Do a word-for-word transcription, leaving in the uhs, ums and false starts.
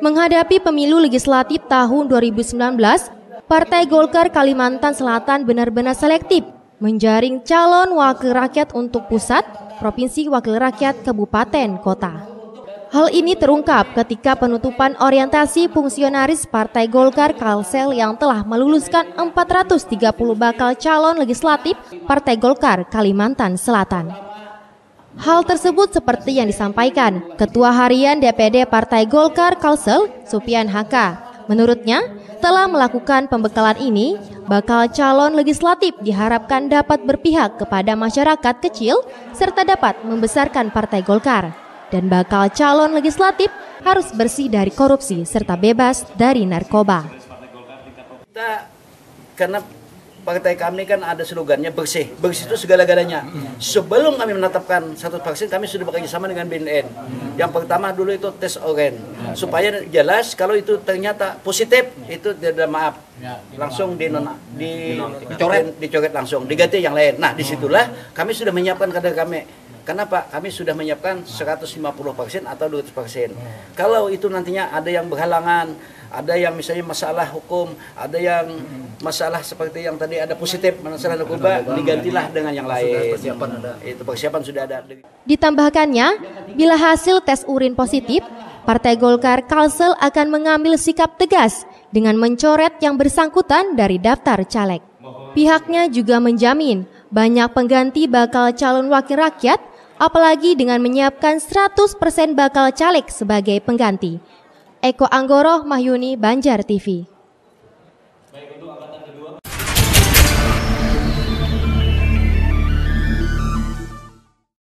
Menghadapi pemilu legislatif tahun dua ribu sembilan belas, Partai Golkar Kalimantan Selatan benar-benar selektif menjaring calon wakil rakyat untuk pusat, provinsi, wakil rakyat, kabupaten, kota. Hal ini terungkap ketika penutupan orientasi fungsionaris Partai Golkar Kalsel yang telah meluluskan empat ratus tiga puluh bakal calon legislatif Partai Golkar Kalimantan Selatan. Hal tersebut seperti yang disampaikan Ketua Harian D P D Partai Golkar Kalsel, Supian H K. Menurutnya, telah melakukan pembekalan ini, bakal calon legislatif diharapkan dapat berpihak kepada masyarakat kecil serta dapat membesarkan Partai Golkar. Dan bakal calon legislatif harus bersih dari korupsi serta bebas dari narkoba. Kita, karena partai kami kan ada slogannya bersih, bersih itu segala-galanya. Sebelum kami menetapkan satu vaksin, kami sudah bekerja sama dengan B N N. Yang pertama dulu itu tes oren, supaya jelas kalau itu ternyata positif, itu tidak maaf, langsung di, di, dicoret, dicoret langsung, diganti yang lain. Nah disitulah kami sudah menyiapkan kader kami. Kenapa? Kami sudah menyiapkan seratus lima puluh vaksin atau dua ratus vaksin. Kalau itu nantinya ada yang berhalangan, ada yang misalnya masalah hukum, ada yang masalah seperti yang tadi ada positif masalah narkoba, digantilah dengan yang lain. Persiapan ada. Itu persiapan sudah ada. Ditambahkannya, bila hasil tes urin positif, Partai Golkar Kalsel akan mengambil sikap tegas dengan mencoret yang bersangkutan dari daftar caleg. Pihaknya juga menjamin banyak pengganti bakal calon wakil rakyat, apalagi dengan menyiapkan seratus persen bakal caleg sebagai pengganti. Eko Anggoro, Mahyuni, Banjar T V.